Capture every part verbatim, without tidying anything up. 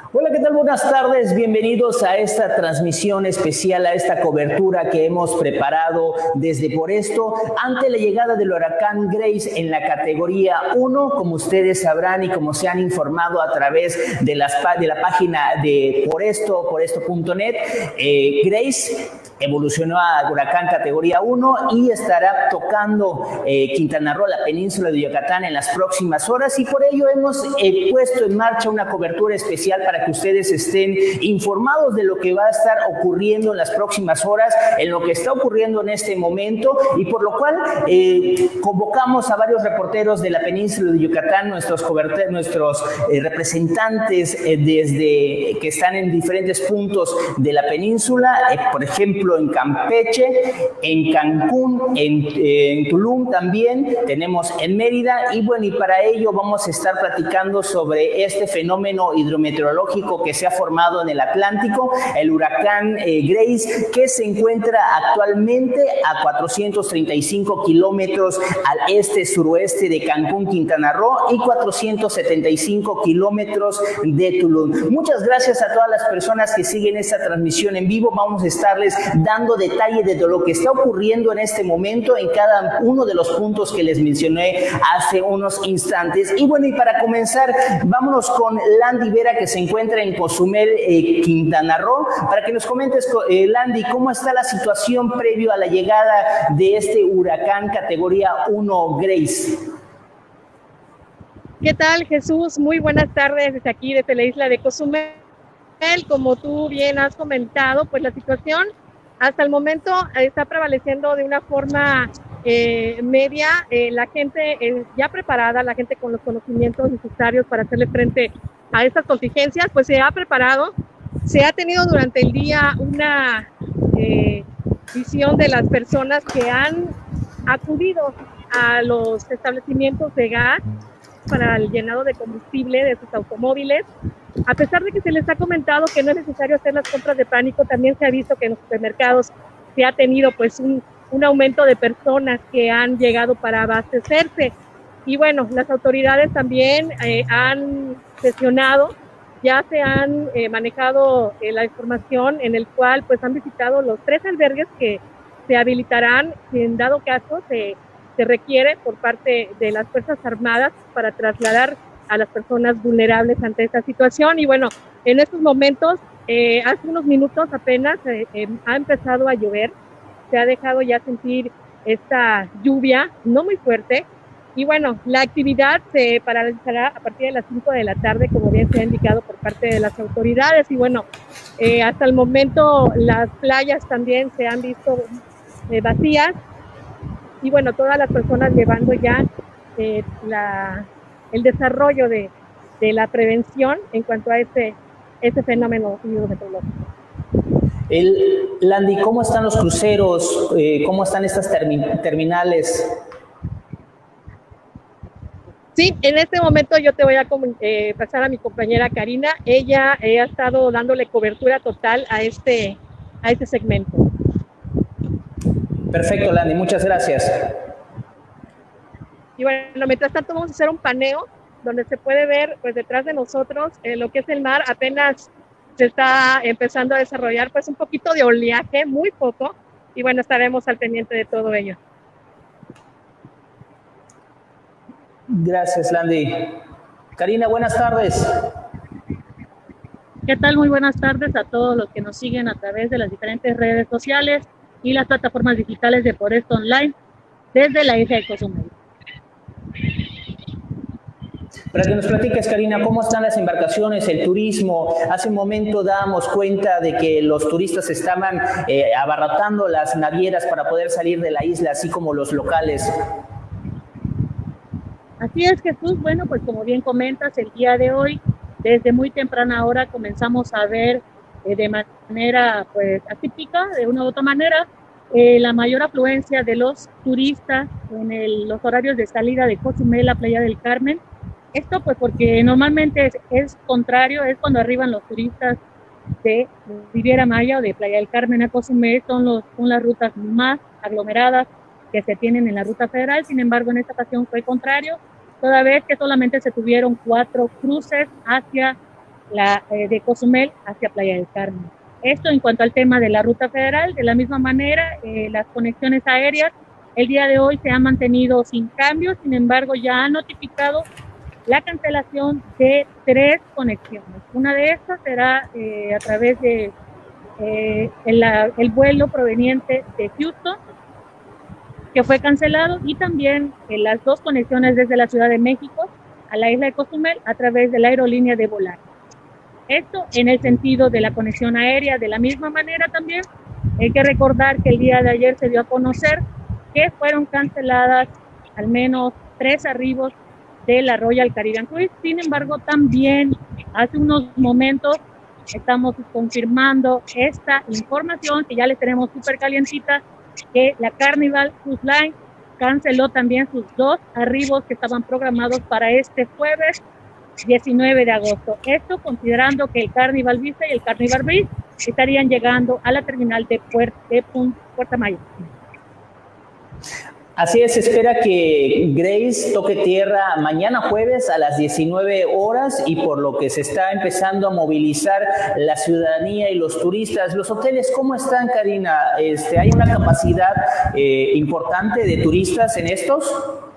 Hola, ¿qué tal? Buenas tardes, bienvenidos a esta transmisión especial, a esta cobertura que hemos preparado desde Por Esto ante la llegada del huracán Grace en la categoría uno, como ustedes sabrán y como se han informado a través de, las, de la página de Por Esto, por esto punto net, eh, Grace evolucionó a huracán categoría uno y estará tocando eh, Quintana Roo, la península de Yucatán, en las próximas horas, y por ello hemos eh, puesto en marcha una cobertura especial para que ustedes estén informados de lo que va a estar ocurriendo en las próximas horas, en lo que está ocurriendo en este momento, y por lo cual eh, convocamos a varios reporteros de la península de Yucatán, nuestros, nuestros eh, representantes eh, desde que están en diferentes puntos de la península, eh, por ejemplo en Campeche, en Cancún, en, eh, en Tulum también, tenemos en Mérida, y bueno, y para ello vamos a estar platicando sobre este fenómeno hidrometeorológico que se ha formado en el Atlántico, el huracán eh, Grace, que se encuentra actualmente a cuatrocientos treinta y cinco kilómetros al este-suroeste de Cancún, Quintana Roo, y cuatrocientos setenta y cinco kilómetros de Tulum. Muchas gracias a todas las personas que siguen esta transmisión en vivo. Vamos a estarles dando detalle de lo que está ocurriendo en este momento en cada uno de los puntos que les mencioné hace unos instantes. Y bueno, y para comenzar, vámonos con Landy Vera, que se encuentra en Cozumel, eh, Quintana Roo, para que nos comentes, eh, Landy, cómo está la situación previo a la llegada de este huracán categoría uno Grace. ¿Qué tal, Jesús? Muy buenas tardes desde aquí, desde la isla de Cozumel. Como tú bien has comentado, pues la situación hasta el momento está prevaleciendo de una forma eh, media. Eh, la gente eh, ya preparada, la gente con los conocimientos necesarios para hacerle frente a estas contingencias, pues se ha preparado. Se ha tenido durante el día una eh, visión de las personas que han acudido a los establecimientos de gas para el llenado de combustible de sus automóviles. A pesar de que se les ha comentado que no es necesario hacer las compras de pánico, también se ha visto que en los supermercados se ha tenido pues un, un aumento de personas que han llegado para abastecerse. Y bueno, las autoridades también eh, han sesionado, ya se han eh, manejado eh, la información en el cual pues han visitado los tres albergues que se habilitarán si en dado caso se, se requiere por parte de las Fuerzas Armadas para trasladar a las personas vulnerables ante esta situación. Y bueno, en estos momentos, eh, hace unos minutos apenas eh, eh, ha empezado a llover, se ha dejado ya sentir esta lluvia, no muy fuerte, y bueno, la actividad se paralizará a partir de las cinco de la tarde, como bien se ha indicado por parte de las autoridades. Y bueno, eh, hasta el momento las playas también se han visto eh, vacías, y bueno, todas las personas llevando ya eh, la... el desarrollo de, de la prevención en cuanto a este, este fenómeno hidrometeorológico. El, Landy, ¿cómo están los cruceros? Eh, ¿Cómo están estas termi terminales? Sí, en este momento yo te voy a eh, pasar a mi compañera Karina. Ella eh, ha estado dándole cobertura total a este, a este segmento. Perfecto, Landy, muchas gracias. Y bueno, mientras tanto vamos a hacer un paneo donde se puede ver pues detrás de nosotros eh, lo que es el mar. Apenas se está empezando a desarrollar pues un poquito de oleaje, muy poco, y bueno, estaremos al pendiente de todo ello. Gracias, Landy. Karina, buenas tardes. ¿Qué tal? Muy buenas tardes a todos los que nos siguen a través de las diferentes redes sociales y las plataformas digitales de Por Esto Online desde la isla de Cozumel. Para que nos platiques, Karina, ¿cómo están las embarcaciones, el turismo? Hace un momento dábamos cuenta de que los turistas estaban eh, abarrotando las navieras para poder salir de la isla, así como los locales. Así es, Jesús. Bueno, pues como bien comentas, el día de hoy, desde muy temprana hora, comenzamos a ver eh, de manera pues atípica, de una u otra manera, eh, la mayor afluencia de los turistas en el, los horarios de salida de Cozumel a Playa del Carmen. Esto pues porque normalmente es, es contrario, es cuando arriban los turistas de Riviera Maya o de Playa del Carmen a Cozumel, son, los, son las rutas más aglomeradas que se tienen en la ruta federal. Sin embargo, en esta ocasión fue contrario, toda vez que solamente se tuvieron cuatro cruces hacia la, eh, de Cozumel hacia Playa del Carmen. Esto en cuanto al tema de la ruta federal. De la misma manera, eh, las conexiones aéreas el día de hoy se han mantenido sin cambios, sin embargo ya han notificado la cancelación de tres conexiones. Una de estas será eh, a través de eh, el, el vuelo proveniente de Houston, que fue cancelado, y también eh, las dos conexiones desde la Ciudad de México a la isla de Cozumel a través de la aerolínea de Volaris. Esto en el sentido de la conexión aérea. De la misma manera también hay que recordar que el día de ayer se dio a conocer que fueron canceladas al menos tres arribos de la Royal Caribbean Cruise. Sin embargo, también hace unos momentos estamos confirmando esta información que ya les tenemos súper calientita, que la Carnival Cruise Line canceló también sus dos arribos que estaban programados para este jueves diecinueve de agosto. Esto considerando que el Carnival Vista y el Carnival Breeze estarían llegando a la terminal de Puerto, de Puerto Maya. Así es, se espera que Grace toque tierra mañana jueves a las diecinueve horas, y por lo que se está empezando a movilizar la ciudadanía y los turistas. ¿Los hoteles cómo están, Karina? Este, ¿hay una capacidad eh, importante de turistas en estos?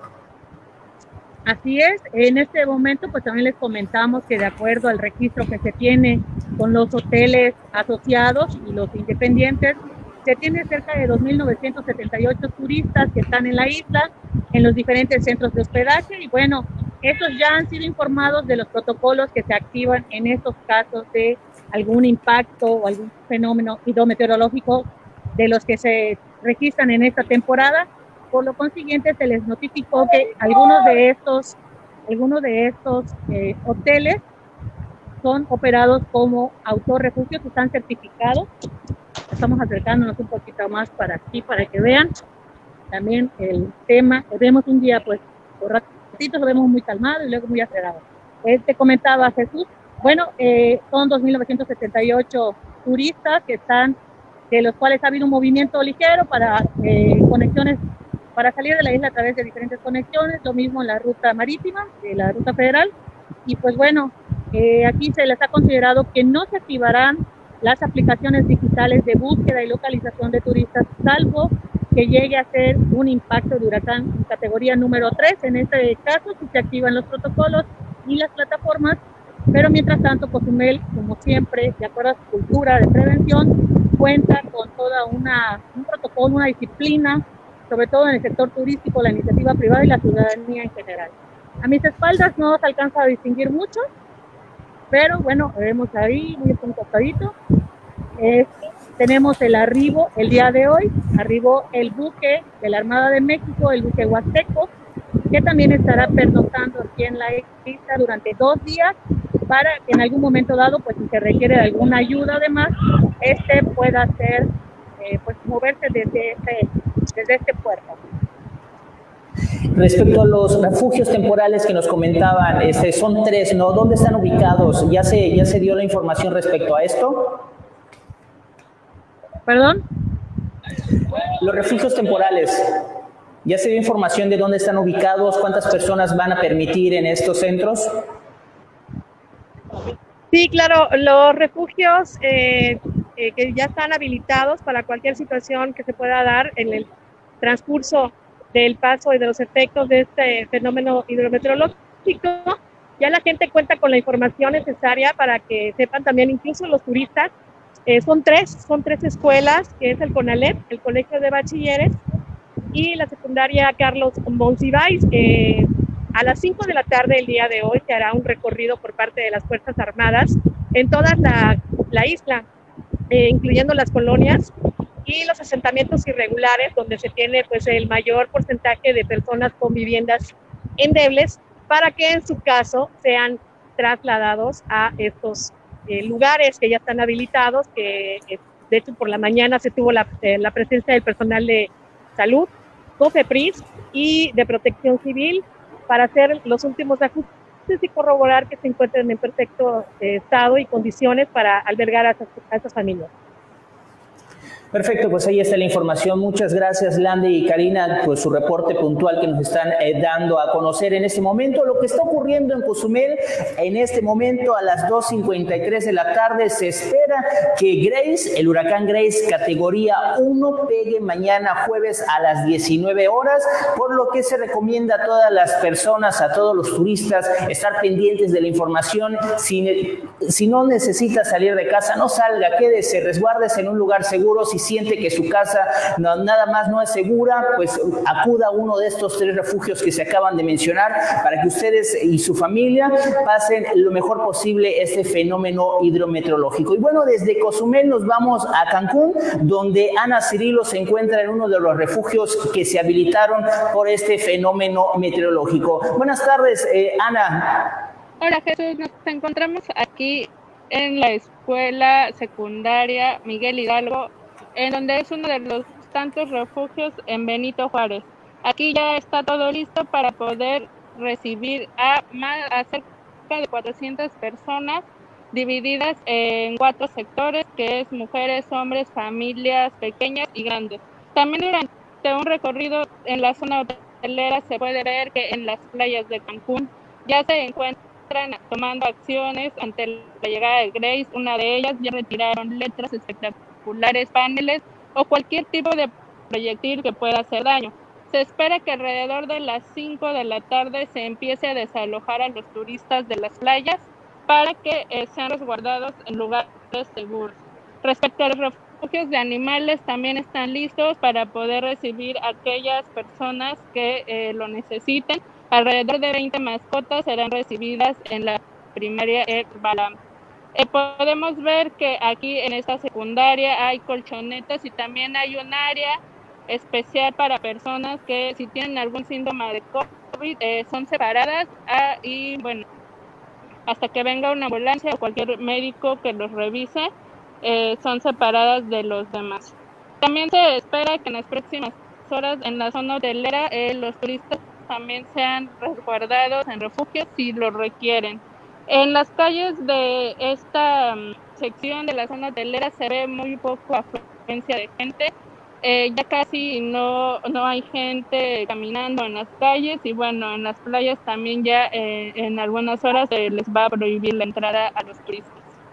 Así es, en este momento pues también les comentamos que de acuerdo al registro que se tiene con los hoteles asociados y los independientes, se tiene cerca de dos mil novecientos setenta y ocho turistas que están en la isla, en los diferentes centros de hospedaje, y bueno, estos ya han sido informados de los protocolos que se activan en estos casos de algún impacto o algún fenómeno hidrometeorológico de los que se registran en esta temporada. Por lo consiguiente, se les notificó que algunos de estos, algunos de estos eh, hoteles son operados como autorrefugios, que están certificados. Estamos acercándonos un poquito más para aquí, para que vean también el tema. Vemos un día, pues, por ratitos lo vemos muy calmado y luego muy acelerado. Eh, te comentaba Jesús, bueno, eh, son dos mil novecientos setenta y ocho turistas que están, de los cuales ha habido un movimiento ligero para eh, conexiones, para salir de la isla a través de diferentes conexiones, lo mismo en la ruta marítima, de la ruta federal, y pues bueno, eh, aquí se les ha considerado que no se activarán las aplicaciones digitales de búsqueda y localización de turistas, salvo que llegue a ser un impacto de huracán en categoría número tres. En este caso, sí se activan los protocolos y las plataformas, pero mientras tanto, Cozumel, como siempre, de acuerdo a su cultura de prevención, cuenta con toda una, un protocolo, una disciplina, sobre todo en el sector turístico, la iniciativa privada y la ciudadanía en general. A mis espaldas no se alcanza a distinguir mucho, pero bueno, vemos ahí muy encostadito. Eh, tenemos el arribo el día de hoy, arribó el buque de la Armada de México, el buque Huasteco, que también estará pernoctando aquí en la isla durante dos días, para que en algún momento dado, pues si se requiere de alguna ayuda además, este pueda hacer, eh, pues moverse desde este, desde este puerto. Respecto a los refugios temporales que nos comentaban, este, son tres, ¿no? ¿Dónde están ubicados? ¿Ya se, ya se dio la información respecto a esto? ¿Perdón? Los refugios temporales, ¿ya se dio información de dónde están ubicados? ¿Cuántas personas van a permitir en estos centros? Sí, claro, los refugios eh, eh, que ya están habilitados para cualquier situación que se pueda dar en el transcurso del paso y de los efectos de este fenómeno hidrometeorológico. Ya la gente cuenta con la información necesaria para que sepan también, incluso los turistas. Eh, son tres, son tres escuelas, que es el CONALEP, el Colegio de Bachilleres, y la secundaria Carlos Monsiváis. Eh, a las cinco de la tarde el día de hoy se hará un recorrido por parte de las Fuerzas Armadas en toda la, la isla, eh, incluyendo las colonias y los asentamientos irregulares, donde se tiene pues el mayor porcentaje de personas con viviendas endebles, para que en su caso sean trasladados a estos eh, lugares que ya están habilitados, que eh, de hecho por la mañana se tuvo la, eh, la presencia del personal de salud, COFEPRIS y de Protección Civil, para hacer los últimos ajustes y corroborar que se encuentren en perfecto eh, estado y condiciones para albergar a esas, a esas familias. Perfecto, pues ahí está la información. Muchas gracias, Landy y Karina, por su reporte puntual que nos están eh, dando a conocer en este momento. Lo que está ocurriendo en Cozumel, en este momento a las dos cincuenta y tres de la tarde, se espera que Grace, el huracán Grace categoría uno, pegue mañana jueves a las diecinueve horas, por lo que se recomienda a todas las personas, a todos los turistas, estar pendientes de la información. Si, si no necesita salir de casa, no salga, quédese, resguárdese en un lugar seguro. Si siente que su casa no, nada más no es segura, pues acuda a uno de estos tres refugios que se acaban de mencionar para que ustedes y su familia pasen lo mejor posible este fenómeno hidrometeorológico. Y bueno, desde Cozumel nos vamos a Cancún, donde Ana Cirilo se encuentra en uno de los refugios que se habilitaron por este fenómeno meteorológico. Buenas tardes, eh, Ana. Hola, Jesús, nos encontramos aquí en la escuela secundaria Miguel Hidalgo, en donde es uno de los tantos refugios en Benito Juárez. Aquí ya está todo listo para poder recibir a, más, a cerca de cuatrocientas personas divididas en cuatro sectores, que es mujeres, hombres, familias pequeñas y grandes. También durante un recorrido en la zona hotelera se puede ver que en las playas de Cancún ya se encuentran tomando acciones ante la llegada de Grace. Una de ellas ya retiraron letras espectaculares, paneles o cualquier tipo de proyectil que pueda hacer daño. Se espera que alrededor de las cinco de la tarde se empiece a desalojar a los turistas de las playas para que eh, sean resguardados en lugares seguros. Respecto a los refugios de animales, también están listos para poder recibir a aquellas personas que eh, lo necesiten. Alrededor de veinte mascotas serán recibidas en la primaria Herbalam. Eh, podemos ver que aquí en esta secundaria hay colchonetas y también hay un área especial para personas que si tienen algún síntoma de COVID eh, son separadas ah, y bueno, hasta que venga una ambulancia o cualquier médico que los revise, eh, son separadas de los demás. También se espera que en las próximas horas en la zona hotelera eh, los turistas también sean resguardados en refugios si lo requieren. En las calles de esta um, sección de la zona hotelera se ve muy poco afluencia de gente. Eh, ya casi no, no hay gente caminando en las calles y bueno, en las playas también ya eh, en algunas horas eh, les va a prohibir la entrada a los turistas.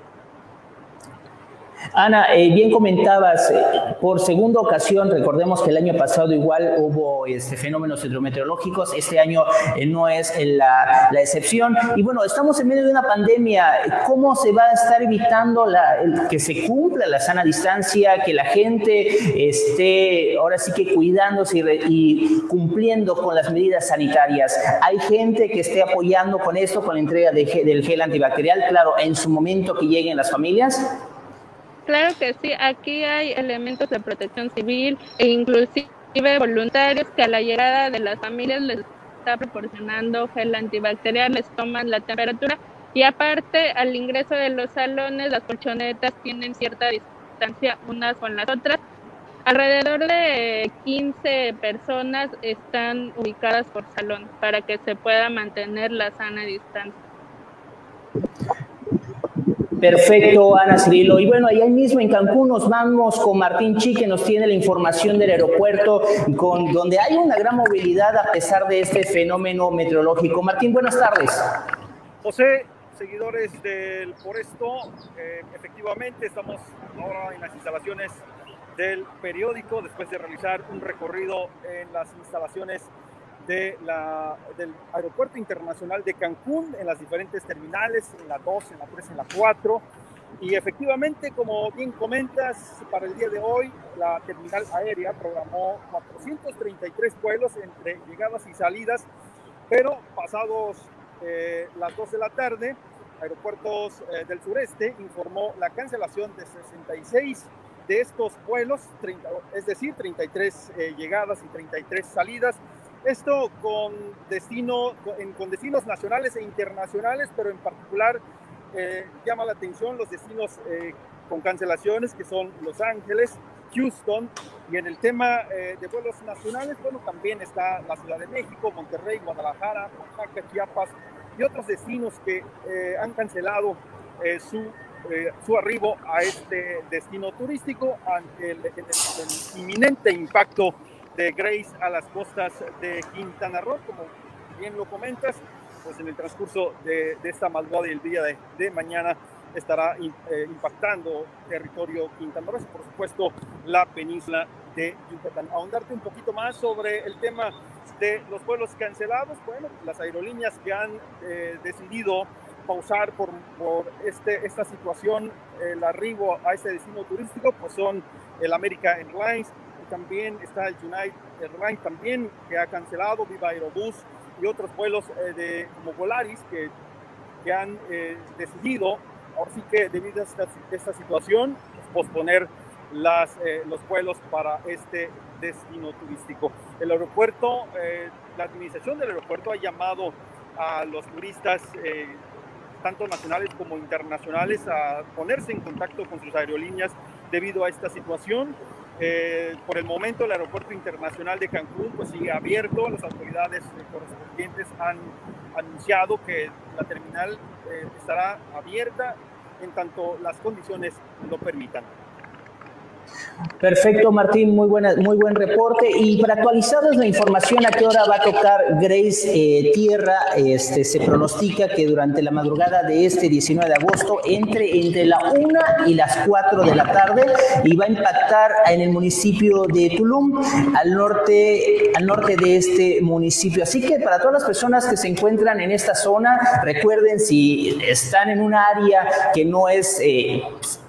Ana, eh, bien comentabas, eh, por segunda ocasión, recordemos que el año pasado igual hubo este, fenómenos hidrometeorológicos, este año eh, no es la, la excepción. Y bueno, estamos en medio de una pandemia. ¿Cómo se va a estar evitando la, el, que se cumpla la sana distancia, que la gente esté ahora sí que cuidándose y, re, y cumpliendo con las medidas sanitarias? ¿Hay gente que esté apoyando con esto, con la entrega de, del gel antibacterial, claro, en su momento que lleguen las familias? Claro que sí, aquí hay elementos de protección civil e inclusive voluntarios que a la llegada de las familias les está proporcionando gel antibacterial, les toman la temperatura y aparte al ingreso de los salones las colchonetas tienen cierta distancia unas con las otras. Alrededor de quince personas están ubicadas por salón para que se pueda mantener la sana distancia. Perfecto, Ana Cirilo. Y bueno, allá mismo en Cancún nos vamos con Martín Chi, que nos tiene la información del aeropuerto, con, donde hay una gran movilidad a pesar de este fenómeno meteorológico. Martín, buenas tardes. José, seguidores del Por Esto, eh, efectivamente estamos ahora en las instalaciones del periódico, después de realizar un recorrido en las instalaciones de la, del Aeropuerto Internacional de Cancún, en las diferentes terminales, en la dos, en la tres, en la cuatro. Y efectivamente, como bien comentas, para el día de hoy, la terminal aérea programó cuatrocientos treinta y tres vuelos entre llegadas y salidas, pero pasados eh, las dos de la tarde, Aeropuertos eh, del Sureste informó la cancelación de sesenta y seis de estos vuelos, treinta, es decir, treinta y tres eh, llegadas y treinta y tres salidas. Esto con, destino, con, con destinos nacionales e internacionales, pero en particular eh, llama la atención los destinos eh, con cancelaciones, que son Los Ángeles, Houston, y en el tema eh, de vuelos nacionales, bueno, también está la Ciudad de México, Monterrey, Guadalajara, Oaxaca, Chiapas y otros destinos que eh, han cancelado eh, su eh, su arribo a este destino turístico ante el, el, el inminente impacto de Grace a las costas de Quintana Roo. Como bien lo comentas, pues en el transcurso de, de esta madrugada y el día de, de mañana estará eh, impactando territorio quintanarroense, por supuesto la península de Yucatán. Ahondarte un poquito más sobre el tema de los vuelos cancelados. Bueno, las aerolíneas que han eh, decidido pausar por, por este, esta situación el arribo a este destino turístico, pues son el American Airlines, y también está el United Airlines también, que ha cancelado, Viva Aerobús y otros vuelos eh, de, como Volaris que, que han eh, decidido, ahora sí que debido a esta, esta situación, pues, posponer las, eh, los vuelos para este destino turístico. El aeropuerto, eh, la administración del aeropuerto ha llamado a los turistas, eh, tanto nacionales como internacionales, a ponerse en contacto con sus aerolíneas debido a esta situación. Eh, por el momento el aeropuerto internacional de Cancún pues sigue abierto. Las autoridades eh, correspondientes han anunciado que la terminal eh, estará abierta en tanto las condiciones lo permitan. Perfecto, Martín, muy buena, muy buen reporte. Y para actualizarles la información a qué hora va a tocar Grace eh, tierra, este, se pronostica que durante la madrugada de este diecinueve de agosto entre entre la una y las cuatro de la tarde y va a impactar en el municipio de Tulum, al norte, al norte de este municipio. Así que para todas las personas que se encuentran en esta zona, recuerden, si están en un área que no es Eh,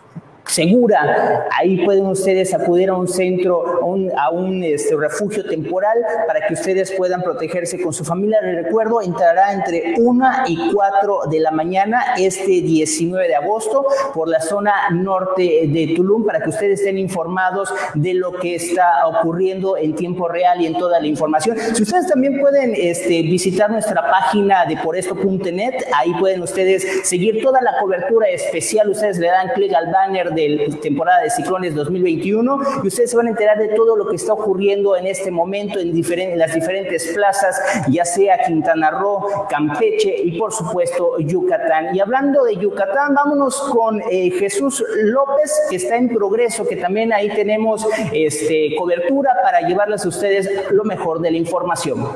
segura, ahí pueden ustedes acudir a un centro, a un, a un este, refugio temporal para que ustedes puedan protegerse con su familia. Les recuerdo, entrará entre una y cuatro de la mañana este diecinueve de agosto por la zona norte de Tulum, para que ustedes estén informados de lo que está ocurriendo en tiempo real y en toda la información. Si ustedes también pueden este, visitar nuestra página de por esto punto net, ahí pueden ustedes seguir toda la cobertura especial. Ustedes le dan clic al banner de temporada de ciclones dos mil veintiuno y ustedes se van a enterar de todo lo que está ocurriendo en este momento en, diferentes, en las diferentes plazas, ya sea Quintana Roo, Campeche y por supuesto Yucatán. Y hablando de Yucatán, vámonos con eh, Jesús López, que está en Progreso, que también ahí tenemos este, cobertura para llevarles a ustedes lo mejor de la información.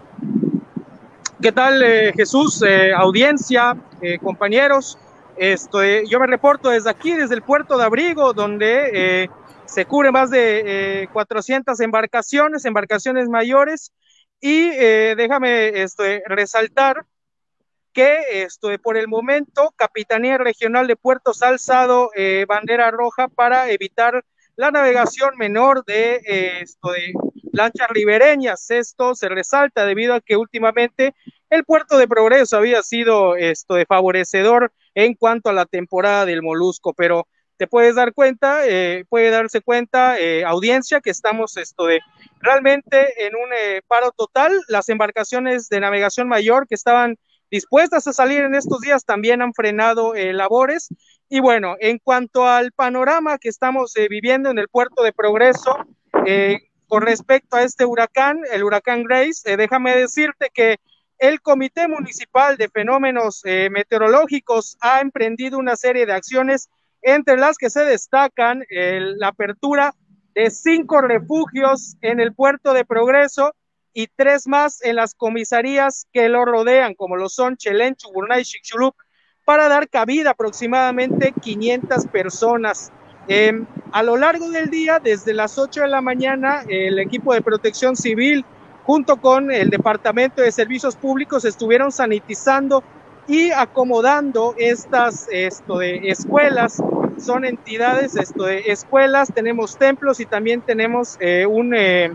¿Qué tal, eh, Jesús? Eh, audiencia, eh, compañeros. Esto, eh, yo me reporto desde aquí, desde el puerto de Abrigo, donde eh, se cubre más de eh, cuatrocientas embarcaciones, embarcaciones mayores, y eh, déjame esto, resaltar que esto, por el momento Capitanía Regional de Puertos ha alzado eh, bandera roja para evitar la navegación menor de, eh, esto, de lanchas ribereñas. Esto se resalta debido a que últimamente el puerto de Progreso había sido esto de favorecedor en cuanto a la temporada del molusco, pero te puedes dar cuenta, eh, puede darse cuenta, eh, audiencia, que estamos esto de realmente en un eh, paro total. Las embarcaciones de navegación mayor que estaban dispuestas a salir en estos días también han frenado eh, labores. Y bueno, en cuanto al panorama que estamos eh, viviendo en el puerto de Progreso, eh, con respecto a este huracán, el huracán Grace, eh, déjame decirte que el Comité Municipal de Fenómenos eh, Meteorológicos ha emprendido una serie de acciones, entre las que se destacan eh, la apertura de cinco refugios en el puerto de Progreso y tres más en las comisarías que lo rodean, como lo son Chelén, Chuburná y Chicxulub, para dar cabida a aproximadamente quinientas personas. Eh, a lo largo del día, desde las ocho de la mañana, el equipo de protección civil junto con el Departamento de Servicios Públicos estuvieron sanitizando y acomodando estas esto de escuelas. Son entidades esto de escuelas, tenemos templos y también tenemos eh, un, eh,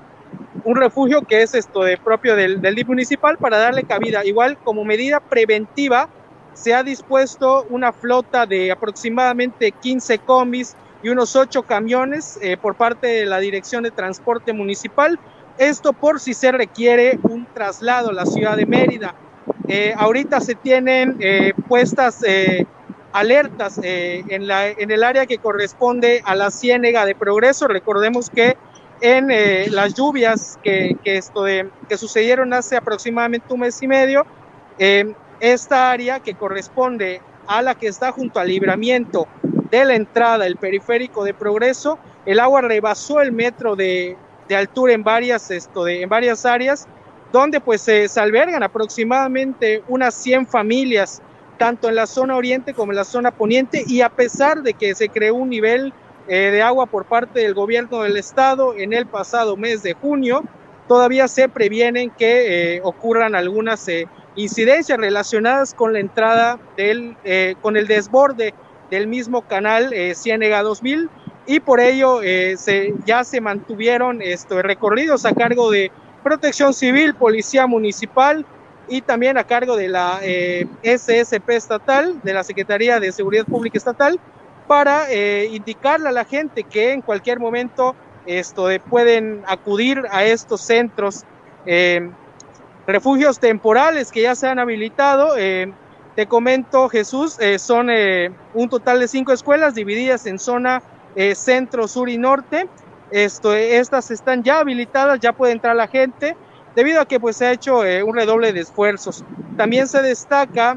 un refugio que es esto de propio del, del D I F municipal para darle cabida. Igual, como medida preventiva, se ha dispuesto una flota de aproximadamente quince combis y unos ocho camiones eh, por parte de la Dirección de Transporte Municipal. Esto por si se requiere un traslado a la ciudad de Mérida. Eh, ahorita se tienen eh, puestas eh, alertas eh, en, la, en el área que corresponde a la Ciénega de Progreso. Recordemos que en eh, las lluvias que, que, esto de, que sucedieron hace aproximadamente un mes y medio, eh, esta área que corresponde a la que está junto al libramiento de la entrada, el periférico de Progreso, el agua rebasó el metro de, de altura en varias, esto de, en varias áreas, donde pues se, se albergan aproximadamente unas cien familias, tanto en la zona oriente como en la zona poniente, y a pesar de que se creó un nivel eh, de agua por parte del gobierno del estado en el pasado mes de junio, todavía se previenen que eh, ocurran algunas eh, incidencias relacionadas con la entrada del, eh, con el desborde del mismo canal eh, Ciénega dos mil, y por ello eh, se, ya se mantuvieron estos recorridos a cargo de Protección Civil, Policía Municipal y también a cargo de la eh, S S P estatal, de la Secretaría de Seguridad Pública Estatal, para eh, indicarle a la gente que en cualquier momento esto, eh, pueden acudir a estos centros, eh, refugios temporales que ya se han habilitado. Eh, te comento, Jesús, eh, son eh, un total de cinco escuelas divididas en zona eh, centro, sur y norte. Esto, estas están ya habilitadas, ya puede entrar la gente, debido a que pues se ha hecho eh, un redoble de esfuerzos. También se destaca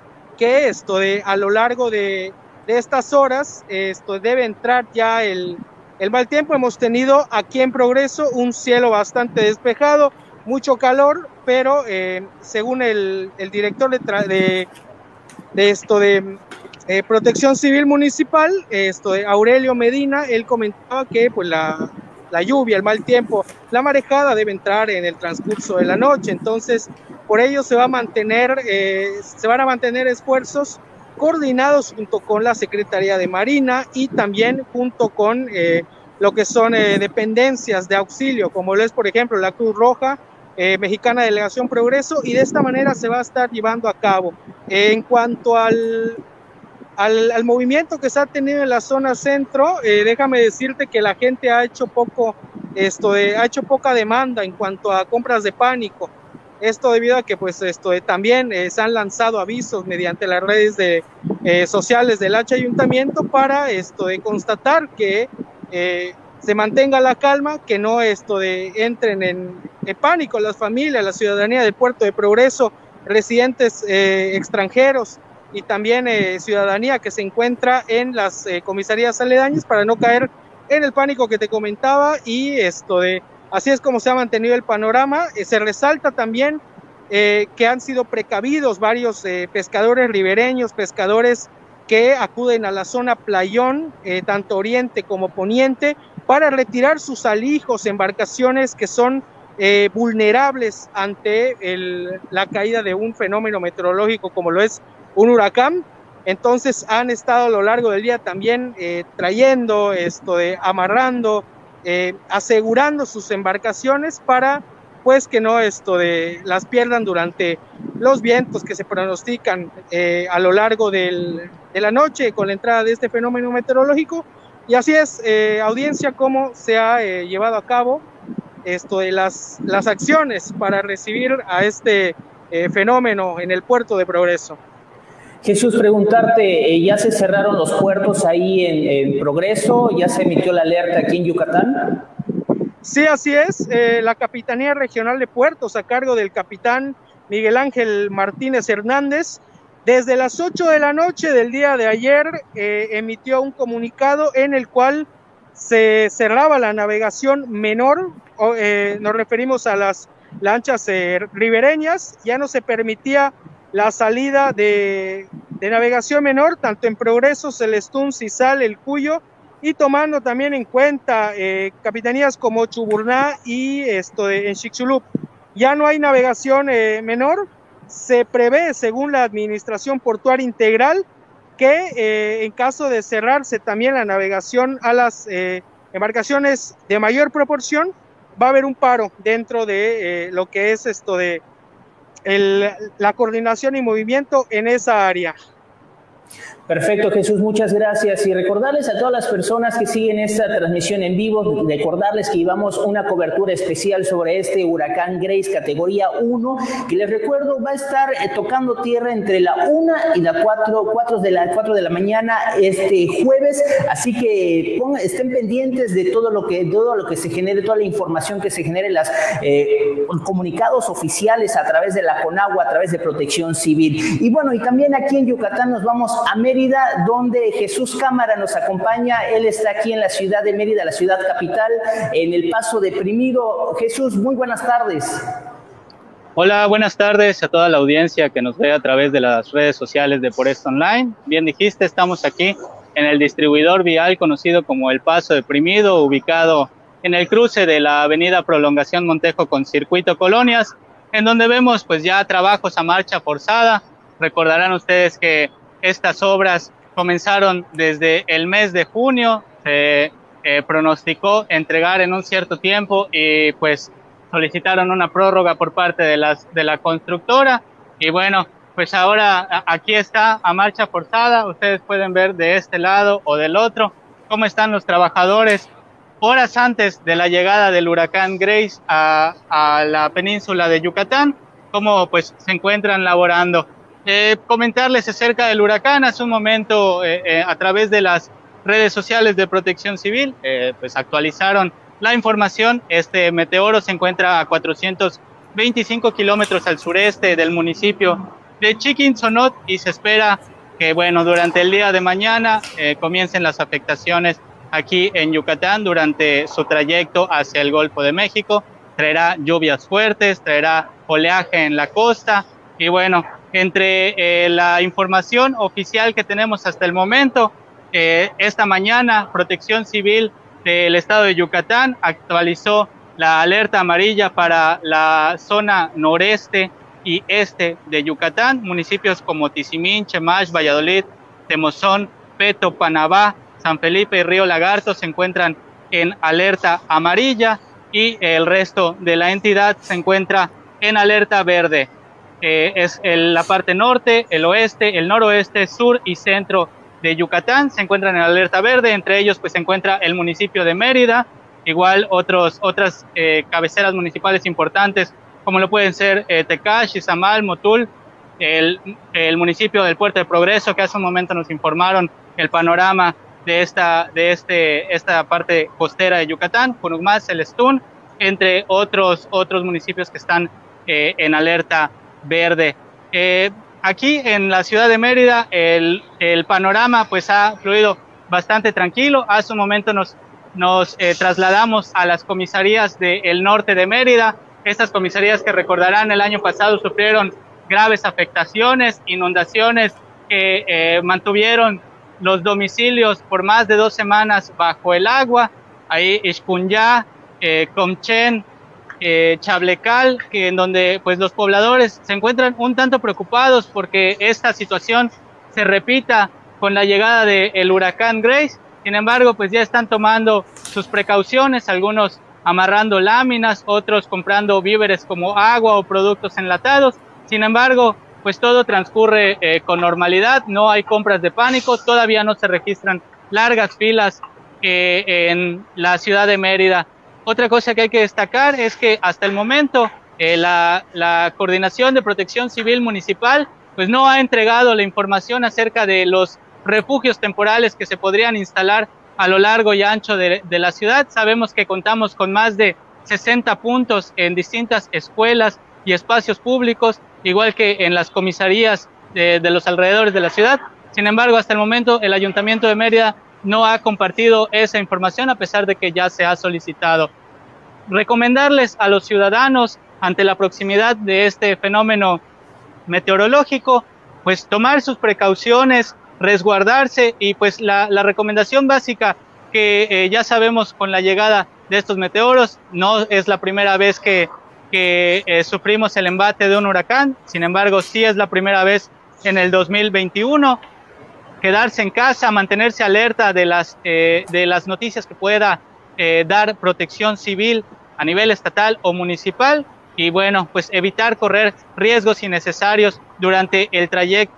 que esto de, a lo largo de, de estas horas esto debe entrar ya el, el mal tiempo. Hemos tenido aquí en Progreso un cielo bastante despejado, mucho calor, pero eh, según el, el director de, de, de esto de eh, Protección Civil Municipal, esto de Aurelio Medina, él comentaba que pues la, la lluvia, el mal tiempo, la marejada debe entrar en el transcurso de la noche. Entonces por ello se va a mantener eh, se van a mantener esfuerzos coordinados junto con la Secretaría de Marina y también junto con eh, lo que son eh, dependencias de auxilio, como lo es por ejemplo la Cruz Roja Eh, Mexicana Delegación Progreso, y de esta manera se va a estar llevando a cabo. Eh, en cuanto al, al, al movimiento que se ha tenido en la zona centro, eh, déjame decirte que la gente ha hecho poco, esto de, ha hecho poca demanda en cuanto a compras de pánico. Esto debido a que pues esto de, también eh, se han lanzado avisos mediante las redes de, eh, sociales del H Ayuntamiento para esto de constatar que eh, se mantenga la calma, que no esto de entren en, en pánico las familias, la ciudadanía del puerto de Progreso, residentes eh, extranjeros y también eh, ciudadanía que se encuentra en las eh, comisarías aledañas, para no caer en el pánico que te comentaba. Y esto de así es como se ha mantenido el panorama. Eh, se resalta también eh, que han sido precavidos varios eh, pescadores ribereños, pescadores que acuden a la zona playón, eh, tanto oriente como poniente, para retirar sus alijos, embarcaciones que son eh, vulnerables ante el, la caída de un fenómeno meteorológico como lo es un huracán. Entonces han estado a lo largo del día también eh, trayendo, esto de, amarrando, eh, asegurando sus embarcaciones para pues que no esto de, las pierdan durante los vientos que se pronostican eh, a lo largo del, de la noche con la entrada de este fenómeno meteorológico. Y así es, eh, audiencia, cómo se ha eh, llevado a cabo esto de las, las acciones para recibir a este eh, fenómeno en el puerto de Progreso. Jesús, preguntarte, eh, ¿ya se cerraron los puertos ahí en, en Progreso? ¿Ya se emitió la alerta aquí en Yucatán? Sí, así es. Eh, la Capitanía Regional de Puertos, a cargo del capitán Miguel Ángel Martínez Hernández, desde las ocho de la noche del día de ayer eh, emitió un comunicado en el cual se cerraba la navegación menor. O, eh, nos referimos a las lanchas eh, ribereñas. Ya no se permitía la salida de, de navegación menor, tanto en Progreso, Celestún, Cizal, El Cuyo, y tomando también en cuenta eh, capitanías como Chuburná y esto de, en Chicxulub. Ya no hay navegación eh, menor. Se prevé, según la Administración Portuaria Integral, que eh, en caso de cerrarse también la navegación a las eh, embarcaciones de mayor proporción, va a haber un paro dentro de eh, lo que es esto de el, la coordinación y movimiento en esa área. Perfecto, Jesús, muchas gracias. Y recordarles a todas las personas que siguen esta transmisión en vivo, recordarles que llevamos una cobertura especial sobre este huracán Grace categoría uno, que les recuerdo va a estar eh, tocando tierra entre la una y la cuatro, cuatro de la cuatro de la mañana este jueves, así que pongan, estén pendientes de todo lo que todo lo que se genere, toda la información que se genere, las eh, comunicados oficiales a través de la CONAGUA, a través de Protección Civil. Y bueno, y también aquí en Yucatán nos vamos a Mérida, donde Jesús Cámara nos acompaña. Él está aquí en la ciudad de Mérida, la ciudad capital, en el Paso Deprimido. Jesús, muy buenas tardes. Hola, buenas tardes a toda la audiencia que nos ve a través de las redes sociales de Por Esto Online. Bien dijiste, estamos aquí en el distribuidor vial conocido como el Paso Deprimido, ubicado en el cruce de la avenida Prolongación Montejo con Circuito Colonias, en donde vemos pues ya trabajos a marcha forzada. Recordarán ustedes que estas obras comenzaron desde el mes de junio, se eh, pronosticó entregar en un cierto tiempo y pues solicitaron una prórroga por parte de, las, de la constructora y bueno, pues ahora aquí está a marcha forzada. Ustedes pueden ver de este lado o del otro cómo están los trabajadores horas antes de la llegada del huracán Grace a, a la península de Yucatán, cómo pues se encuentran laborando. Eh, comentarles acerca del huracán. Hace un momento eh, eh, a través de las redes sociales de Protección Civil eh, pues actualizaron la información. Este meteoro se encuentra a cuatrocientos veinticinco kilómetros al sureste del municipio de Chiquinzonot y se espera que bueno, durante el día de mañana eh, comiencen las afectaciones aquí en Yucatán durante su trayecto hacia el Golfo de México. Traerá lluvias fuertes, traerá oleaje en la costa y bueno, entre eh, la información oficial que tenemos hasta el momento, eh, esta mañana Protección Civil del estado de Yucatán actualizó la alerta amarilla para la zona noreste y este de Yucatán, municipios como Tizimín, Chemash, Valladolid, Temozón, Peto, Panabá, San Felipe y Río Lagarto se encuentran en alerta amarilla y el resto de la entidad se encuentra en alerta verde. Eh, es el, la parte norte, el oeste, el noroeste, sur y centro de Yucatán se encuentran en alerta verde. Entre ellos pues se encuentra el municipio de Mérida, igual otros, otras eh, cabeceras municipales importantes como lo pueden ser eh, Tecash, Izamal, Motul, el, el municipio del Puerto de Progreso, que hace un momento nos informaron el panorama de esta, de este, esta parte costera de Yucatán, Junucmás, Celestún, entre otros, otros municipios que están eh, en alerta verde. Eh, aquí en la ciudad de Mérida el, el panorama pues ha fluido bastante tranquilo. Hace un momento nos, nos eh, trasladamos a las comisarías del norte de Mérida. Estas comisarías que recordarán el año pasado sufrieron graves afectaciones, inundaciones que eh, mantuvieron los domicilios por más de dos semanas bajo el agua. Ahí Ixcunyá, eh, Comchen, Eh, Chablecal, que en donde pues los pobladores se encuentran un tanto preocupados porque esta situación se repita con la llegada del huracán Grace. Sin embargo, pues ya están tomando sus precauciones, algunos amarrando láminas, otros comprando víveres como agua o productos enlatados. Sin embargo, pues todo transcurre eh, con normalidad, no hay compras de pánico, todavía no se registran largas filas eh, en la ciudad de Mérida. Otra cosa que hay que destacar es que hasta el momento eh, la, la Coordinación de Protección Civil Municipal pues no ha entregado la información acerca de los refugios temporales que se podrían instalar a lo largo y ancho de, de la ciudad. Sabemos que contamos con más de sesenta puntos en distintas escuelas y espacios públicos, igual que en las comisarías de, de los alrededores de la ciudad. Sin embargo, hasta el momento el Ayuntamiento de Mérida no ha compartido esa información a pesar de que ya se ha solicitado. Recomendarles a los ciudadanos ante la proximidad de este fenómeno meteorológico, pues tomar sus precauciones, resguardarse y pues la, la recomendación básica que eh, ya sabemos con la llegada de estos meteoros, no es la primera vez que, que eh, sufrimos el embate de un huracán, sin embargo sí es la primera vez en el dos mil veintiuno, quedarse en casa, mantenerse alerta de las, eh, de las noticias que pueda eh, dar Protección Civil a nivel estatal o municipal y bueno, pues evitar correr riesgos innecesarios durante el trayecto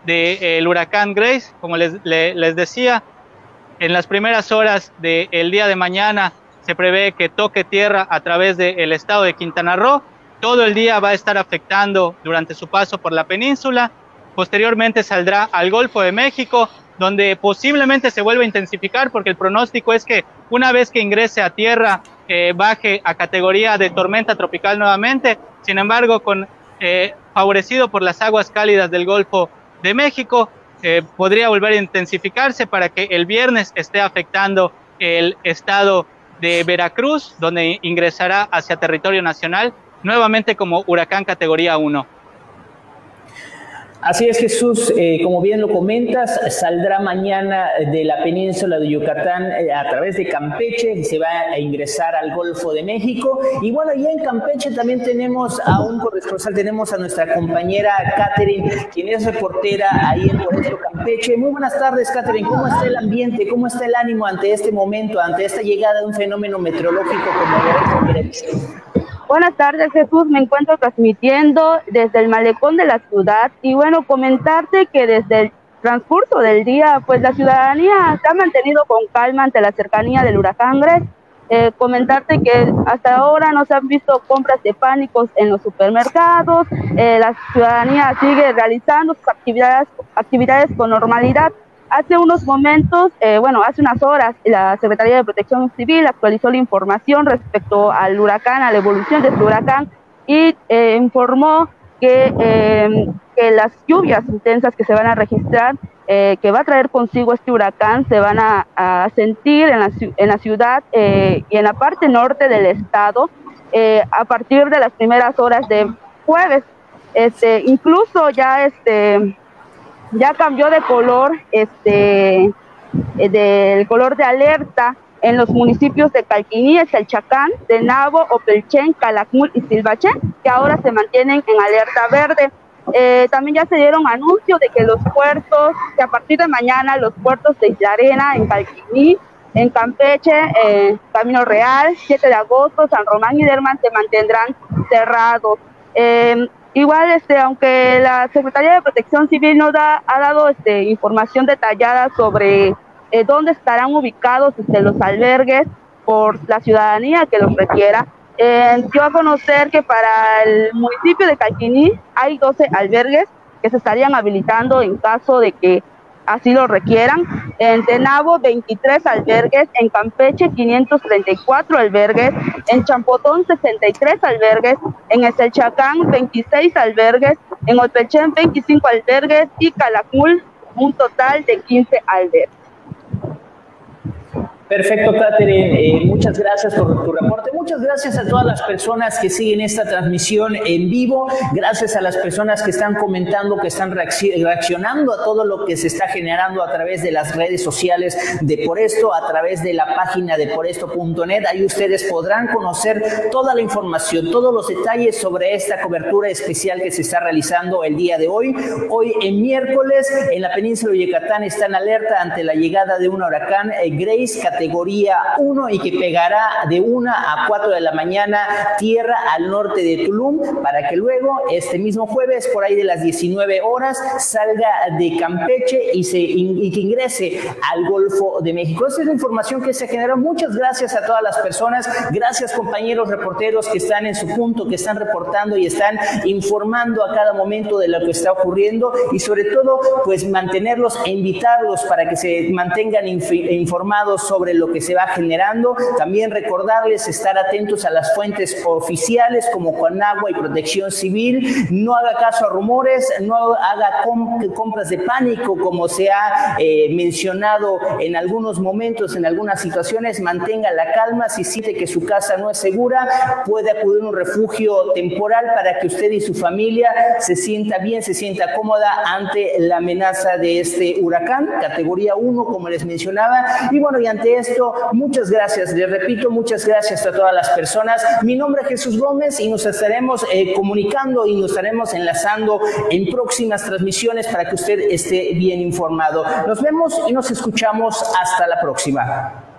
del huracán Grace. Como les, les, les decía, en las primeras horas del día de mañana se prevé que toque tierra a través del estado de Quintana Roo. Todo el día va a estar afectando durante su paso por la península. Posteriormente saldrá al Golfo de México, donde posiblemente se vuelva a intensificar, porque el pronóstico es que una vez que ingrese a tierra, eh, baje a categoría de tormenta tropical nuevamente. Sin embargo, con, eh, favorecido por las aguas cálidas del Golfo de México, eh, podría volver a intensificarse para que el viernes esté afectando el estado de Veracruz, donde ingresará hacia territorio nacional, nuevamente como huracán categoría uno. Así es, Jesús, eh, como bien lo comentas, saldrá mañana de la península de Yucatán eh, a través de Campeche y se va a ingresar al Golfo de México. Y bueno, ya en Campeche también tenemos a un corresponsal, tenemos a nuestra compañera Catherine, quien es reportera ahí en Por Esto Campeche. Muy buenas tardes, Catherine. ¿Cómo está el ambiente? ¿Cómo está el ánimo ante este momento, ante esta llegada de un fenómeno meteorológico como el Grace? Buenas tardes, Jesús. Me encuentro transmitiendo desde el malecón de la ciudad y bueno, comentarte que desde el transcurso del día, pues la ciudadanía se ha mantenido con calma ante la cercanía del huracán Grace. Eh, comentarte que hasta ahora no se han visto compras de pánicos en los supermercados, eh, la ciudadanía sigue realizando sus actividades, actividades con normalidad. Hace unos momentos, eh, bueno, hace unas horas, la Secretaría de Protección Civil actualizó la información respecto al huracán, a la evolución de este huracán, y eh, informó que, eh, que las lluvias intensas que se van a registrar, eh, que va a traer consigo este huracán, se van a, a sentir en la, en la ciudad eh, y en la parte norte del estado eh, a partir de las primeras horas de jueves. Este, incluso ya este... ya cambió de color, este, del color de alerta en los municipios de Calquiní, Chalchacán, Tenabo, Opelchen, Calakmul y Silvachén, que ahora se mantienen en alerta verde. Eh, también ya se dieron anuncios de que los puertos, que a partir de mañana los puertos de Isla Arena, en Calquiní, en Campeche, eh, Camino Real, siete de agosto, San Román y Derman se mantendrán cerrados. Eh, Igual, este, aunque la Secretaría de Protección Civil no da, ha dado este, información detallada sobre eh, dónde estarán ubicados este, los albergues por la ciudadanía que los requiera, eh, dio a conocer que para el municipio de Calquiní hay doce albergues que se estarían habilitando en caso de que así lo requieran. En Tenabo, veintitrés albergues, en Campeche, quinientos treinta y cuatro albergues, en Champotón, sesenta y tres albergues, en Eselchacán, veintiséis albergues, en Opelchen, veinticinco albergues y Calakmul, un total de quince albergues. Perfecto, Catherine. Eh, muchas gracias por tu reporte. Muchas gracias a todas las personas que siguen esta transmisión en vivo. Gracias a las personas que están comentando, que están reaccionando a todo lo que se está generando a través de las redes sociales de Por Esto, a través de la página de por esto punto net. Ahí ustedes podrán conocer toda la información, todos los detalles sobre esta cobertura especial que se está realizando el día de hoy. Hoy, en miércoles, en la península de Yucatán está en alerta ante la llegada de un huracán eh, Grace, categoría uno, y que pegará de una a cuatro de la mañana tierra al norte de Tulum, para que luego este mismo jueves por ahí de las diecinueve horas salga de Campeche y, se, y que ingrese al Golfo de México. Esa es la información que se generó. Muchas gracias a todas las personas, gracias compañeros reporteros que están en su punto, que están reportando y están informando a cada momento de lo que está ocurriendo, y sobre todo pues mantenerlos e invitarlos para que se mantengan inf informados sobre lo que se va generando. También recordarles estar atentos a las fuentes oficiales como Conagua y Protección Civil. No haga caso a rumores, no haga comp compras de pánico como se ha eh, mencionado en algunos momentos, en algunas situaciones. Mantenga la calma. Si siente que su casa no es segura, puede acudir a un refugio temporal para que usted y su familia se sienta bien, se sienta cómoda ante la amenaza de este huracán, categoría uno, como les mencionaba. Y bueno, y ante esto, muchas gracias, les repito, muchas gracias a todas las personas. Mi nombre es Jesús Gómez y nos estaremos eh, comunicando y nos estaremos enlazando en próximas transmisiones para que usted esté bien informado. Nos vemos y nos escuchamos hasta la próxima.